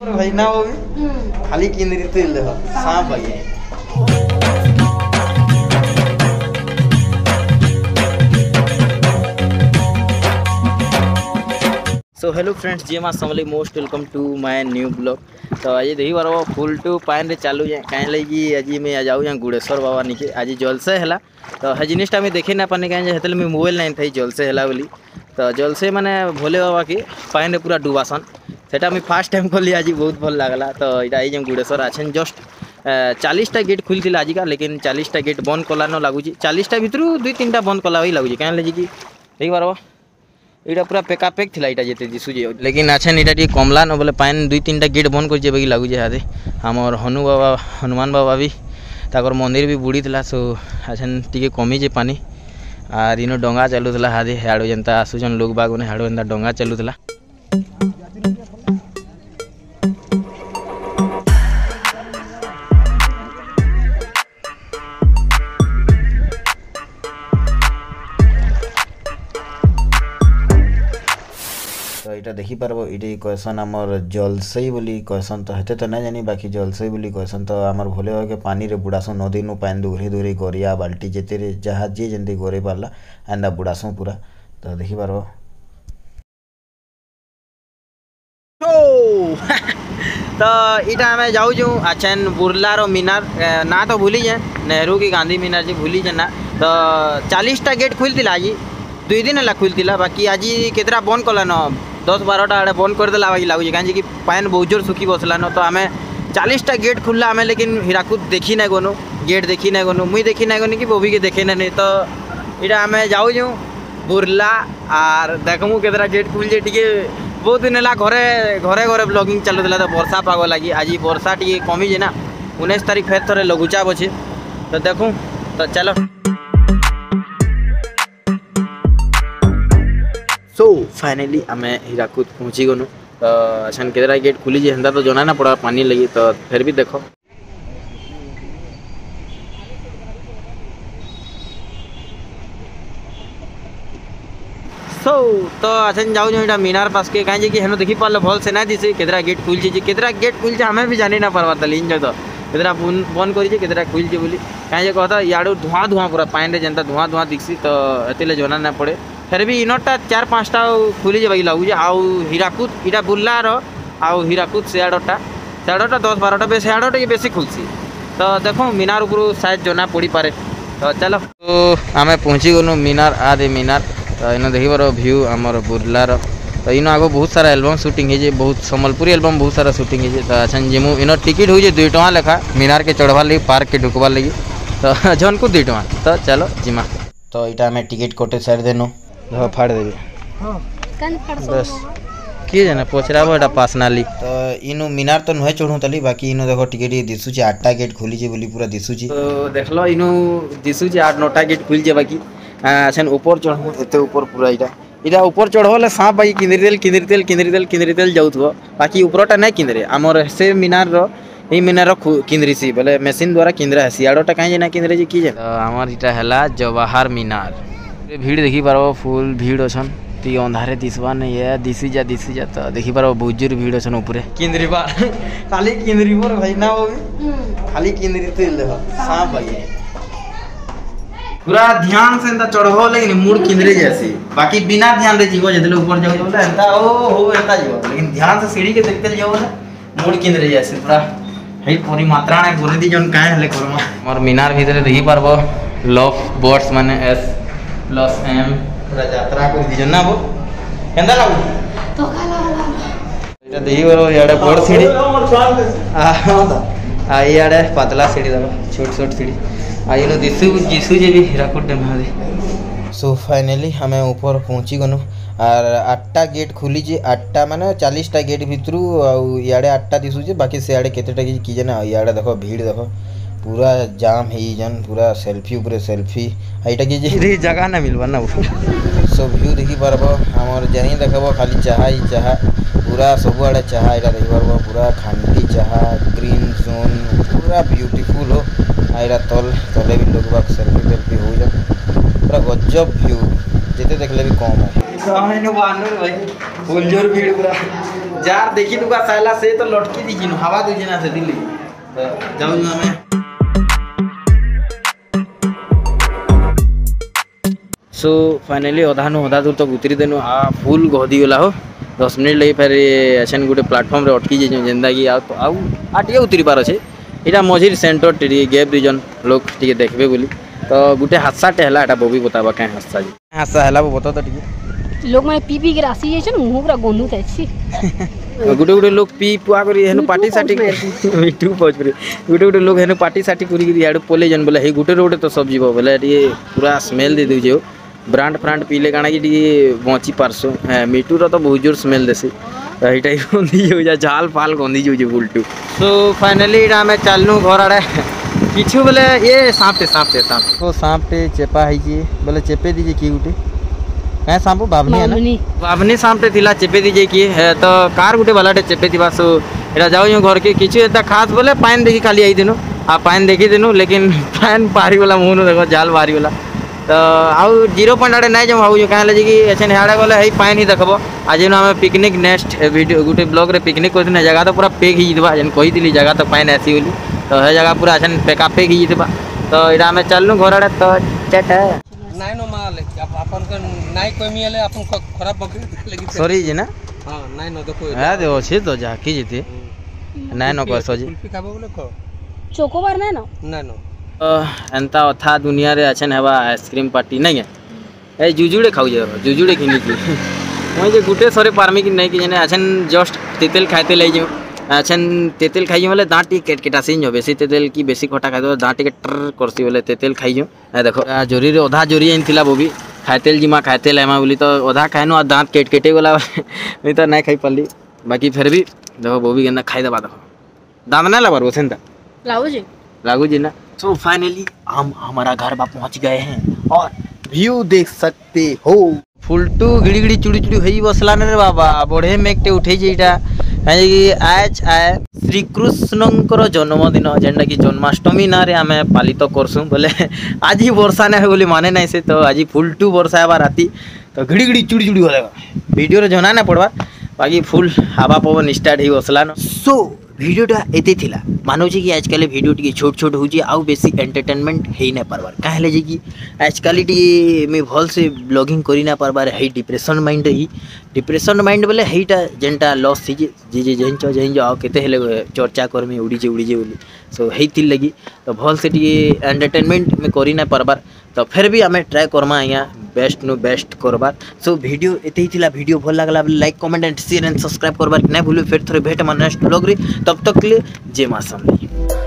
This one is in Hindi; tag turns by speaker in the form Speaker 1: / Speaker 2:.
Speaker 1: भाई ना वो भी खाली किंदरी तेल देखो सांप भाई। सो हेलो फ्रेंड्स जी माँ समली most welcome to my new blog. तो आज देखी बार फुल टू पान रे चालू जाए कहीं लगी आज मैं जाऊँ गुड़ेश्वर बाबा निके आज जलसे है। तो हे जिनिसटा मुझे देखी ना पानी कहीं हेतु मुझे मोबाइल नहीं थी जलसे है बोली। तो जलसे मैंने भोले बाबा की पान रे पूरा डुबासन सेटा मुझे फास्ट टाइम खोली आज बहुत भल लगला। तो यहाँ गुड़ेश्वर आछन जस्ट 40टा गेट खुलती आज का लेकिन 40टा गेट बंद कला न लगुच 40टा भर 2-3टा बंद कला ही लगुच कहीं लगे कि देख बार यहाँ पूरा पेकापेक थी यहाँ जिते दिशुचे लेकिन आछन यहाँ कमला न बोले पान 2-3टा गेट बंद कर लगुचे हादे आमर हनु बाबा हनुमान बाबा भी ताकर मंदिर भी बुड़ी था। सो आछन टी कमीचे पानी आर इन डंगा चलूला हादे हाड़ो जेनता आसुचन लोग बाग मैंने हाड़ो एंता डंगा चलूला। तो यहाँ देखी पार्ब ये कहसन आमर जलसई बोली कहसन। तो हेते तो नहीं जानी बाकी जलसई बोली कहसन। तो आमर भोले बाबा के पानी रे बुड़ासु नदी नु पानी दूरी दूरी गरिया बाल्टी जेते जहाँ जी जमी गोरे पार्ला एंदा बुड़ासु पूरा। तो देखी पार्ब तो इटा आम जाऊँ आछन बुर्लार मीनार ना तो भूली जाए नेहरू की गांधी मीनार जी भूली जाए ना। तो 40टा गेट खुलती आज 2 दिन है खुलती बाकी आज केतरा बंद कला न 10-12टा आड़े बंद करदेला बाकी लगुच कहीं कि पान बहुत जोर सुखी बसला न। तो आम 40टा गेट खुलला आम लेकिन हीराकुद देखी ना गनु गेट देखी ना गनु मुई देखी ना गनी कि बोबी के देखे ना नहीं। तो यहाँ आम जाऊँ बुर्ला आर देखमु केतरा गेट खुल जाए टी बहुत दिन है घरे घरे घरे ब्लॉगिंग चलूला। तो वर्षा पाग लगी आज वर्षा टी कमीजे ना 19 तारीख फेर थे लघुचाप अच्छे तो देखूँ। तो चलो सो फाइनली आम हीराकुद पहुँची गनु। तो अच्छा केतरा गेट खुली हेन्ता तो जना ना पड़ा पानी लगी। तो फिर भी देखो तो अच्छा जाऊँ यहाँ मीनार पास के कहीं कि हेन देखी पार्ल भल से ना दिसे केतरा गेट खुलचे केतरा गेट खुलचे हमें भी जानी ना पार्बार ताली इन तो केतरा बंद करी केतरा खुलचे बोली कहीं कहता याड़ू धुआं धुआं पूरा पानी जेनता धुआं धुआं दिखसी। तो एते जना ना पड़े फिर भी इनटा 4-5टा खुली बाकी लगुचे आउ हीराकुद इटा बुर्लार आउ हीराकुद सियाड़टा 10-12टा बेस सियाड़टा बेसी खुलसी। तो देखो मीनार ऊपर शायद जना पड़ी पारे। तो चलो तो आम पहुँची गलु मीनार आदे मीनार। तो इन देख बार भ्यू आमर बुर्लार। तो इन आगो बहुत सारा एल्बम शूटिंग है बहुत सम्बलपुरी एल्बम बहुत सारा शूटिंग है। तो अच्छा जिमु इन टिकट हो 2 टଙ୍କା लेखा मीनार के चढ़वार लगी पार्क के ढुकबार लगी। तो जन को 2 टଙ୍କା। तो चलो जिमा। तो यहाँ आम टिकट कटे सारी देनु फाड़ देवी बस किए जाना पचराब एटा पास नाली। तो इनु मीनार तो नुहे चढ़ू तली बाकी इनु देखो टिकट दिशुचे 8टा गेट खुली बोली पूरा दिशुचे। तो देख लो इनु दिशुचे 8-9टा गेट खुलचे बाकी अच्छा ऊपर चढ़ू एते ऊपर पूरा इटा ऊपर चढ़ले सांप बाकी किंदरी तेल जाऊथबो बाकी ऊपरटा नहीं किंदरे आमर से मीनार मीनार किंदरी सी बोले मेसीन द्वारा किंदरा है सियाड़टा कहीं ना किंदरे जी की आमर इटा है जवाहर मीनार। भीड़ देखी पार्ब फुल भीड़ अच्छन ती अंधारे दिशवा नहीं है दिशी जा। तो देखी पार्ब बहुत जोर भीड़ अच्छन ऊपर किंदरी बार खाली किंदरी पर भाई ना वो भी खाली किंदरी तेल देखो सांप भाई पूरा ध्यान से एंता चढ़ो लेकिन मुड़ किंदरे जैसी बाकी बिना ध्यान रे जीवो जदले ऊपर जाओ बोले एंता ओ हो एंता जीवो लेकिन ध्यान से सीढ़ी के देखते जाओ ना मुड़ किंदरे जैसी पूरा हे पूरी मात्रा ने बोले दी जन काहे हले करमा। और मीनार भीतर देखी पारबो लव बर्ड्स माने एस प्लस एम पूरा यात्रा कर दी जन ना वो केंदा लागु तो काला वाला एटा देखी बरो याडे बड़ सीढ़ी आ याडे पतला सीढ़ी देखो छोट सीढ़ी आइनो दिशु जे भी हीराकुद डैम हादे। सो फाइनली हमें ऊपर पहुँची गनु और 8टा गेट खुली 8टा माने 40टा गेट भितर इे 8टा दिशुचे बाकी सियाड़े केतेटा कि जाना इे देख भीड़ देख पूरा जाम है जन पूरा सेल्फी ऊपर सेल्फी यहाँ कि जगह ना मिलवा ना सो भ्यू देखी पार्ब आमर जहीं देखब खाली चाह ही चाह पूरा सबुआड़े चाह यहाँ देखी पार्ब पूरा खांटी चाह ग्रीन जोन पूरा ब्यूटीफुल हो आईरा तले भी लोग सेल्फी हो जाए पूरा गजब भ्यू जिते देखले भी कम है। भाई फुल जोर भीड़ पूरा जार देखी तुका साला से तो लटकी दी जिनु हवा दे जना से दिल्ली जाऊ हमें सो फाइनली अधानु अधा दूर तक उतरी देनु आ फुल गहदी गला हो 10 मिनट लगे फिर अछन गोटे प्लाटफॉर्म रे अटकी जे जेंदा की आटिए उतरी पार छे इटा मझिर सेंटर टे गैप रीजन लोग टिके देखबे बोली तो गोटे हादसाटे है एटा बबी बताबा क्या हादसा जी हादसा है वो बता तो टिके
Speaker 2: लोग माने पी पी के रासी जे मुंह पूरा गंदू थाए छी
Speaker 1: गोटे गोटे लोग पी पुआ करी हेनु पार्टी साटी मिठू पहुंच परे गोटे गोटे लोग हेनु पार्टी साटी करी याडू पोले जन बोले हे गोटे रोटे तो सब जीवो बोले टिके पूरा स्मेल दे दउजे ब्रांड फ्रांड पीले काना की टिके बची पारसो मिठू रो तो बहुत जोर स्मेल देसी एटा गंदी हो जा झाल फाल गंदी जो उल्टू सो फाइनली इटा हमें चलनु घर आड़े किछु बोले ये सांपटे तो सांपटे चेपा है जी बोले चेपे दीजिए की गुटे क्या सांप बाबनी है ना बाबनी सांपटे थिला चेपे दीजिए की है तो कार गुटे वालाटे चेपे दिबा सो एटा जाऊ घर के किछु एता खास बोले पानी देखी खाली आई दिनु आ पानी देखी दिनु लेकिन पानी पारी वाला मुंह न देखो जाल बारी वाला तो आउ 0 पॉइंट आड़े नहीं जाऊँ भाई कहाँ लगे कि एछन हाड़े गले है पानी ही देखब आज आम पिकनिक नेक्स्ट वीडियो गोटे ब्लॉग रे पिकनिक कर जगह तो पूरा पेक ही जेन कही जगह तो पानी आसी बोली तो है जगह पूरा एछन पेका पेक ही तो इटा आम चलनु घर आड़े तो चेट
Speaker 3: नाइ नो माल अपन के नाइ कोमी आले अपन खराब पकड़ लगी
Speaker 1: सॉरी जी ना
Speaker 3: हां नाइ नो देखो
Speaker 1: हां दे अछि तो जा की जेते नाइ नो कर सजी
Speaker 3: कुल्फी खाबो बोले को
Speaker 2: चोकोबार नाइ नो
Speaker 3: नाइ नो
Speaker 1: एंता अथा दुनिया रे अछन हेबा आइसक्रीम पार्टी नहीं है ए जुजुड़े खाऊ जे जुजुड़े खिनी जी मैं जे गुटे सरे पारमी कि नहीं कि जने अछन जस्ट तेतेल खाइते ले जो अछन तेतेल खाई बोले दांत टी केटकेटा सिन जो बेसी तेतेल की बेसी खटा खाइ दो दांत के टर करसी बोले तेतेल खाई जो ए देखो जोरी रे आधा जोरी इन थिला बोबी खाइतेल जिमा खाइतेल एमा बोली तो आधा खाइनो आ दांत केटकेटे वाला नहीं तो नहीं खाई पल्ली बाकी फिर भी देखो बोबी गन्ना खाई दबा देखो दांत ना लबर बसेंता लागू जी ना सो फाइनली हम हमारा घर बा पहुंच गए हैं और व्यू देख सकते हो फुलटू गिड़ी गिड़ी चुड़ी चुड़ी हई बसला रे बाबा बढ़े मेकटे उठे जेटा आज आए श्री कृष्णंकर जन्मदिन जेनटा कि जन्माष्टमी ना रे आमे पालित करसु बोले आज ही वर्षा ना बोली माने नहीं से तो आज फुलटू वर्षा बा राती तो गिड़ी गिड़ी चुड़ी चुड़ी हो वीडियो रे जना ना पड़वा बाकी फुल हवा पवन स्टार्ट ही बसला न सो वीडियोटा एते थिला मानोजे कि आजकल वीडियो टी छोट छोट हो आउ बेसी एंटरटेनमेंट है ना पारबार कहे जे कि आजकल टी मैं भल से ब्लॉगिंग करी ना पारबार है डिप्रेशन माइंड बोले हेटा जेनटा लॉस थी जे जेन आओ केते हेले चर्चा करमी उड़ीजे बोली सो हेति लगी तो भल से टी एंटरटेनमेंट में करी ना पारबार तो फिर भी आम ट्राए करमा आज्ञा बेस्ट नु बेस्ट करबार सो वीडियो एते ही थिला वीडियो भल लागला like comment and share and subscribe करबार नहीं भूलु फिर थोड़े भेट नेक्स्ट ब्लॉग रे तब तक के लिए जय मां समली।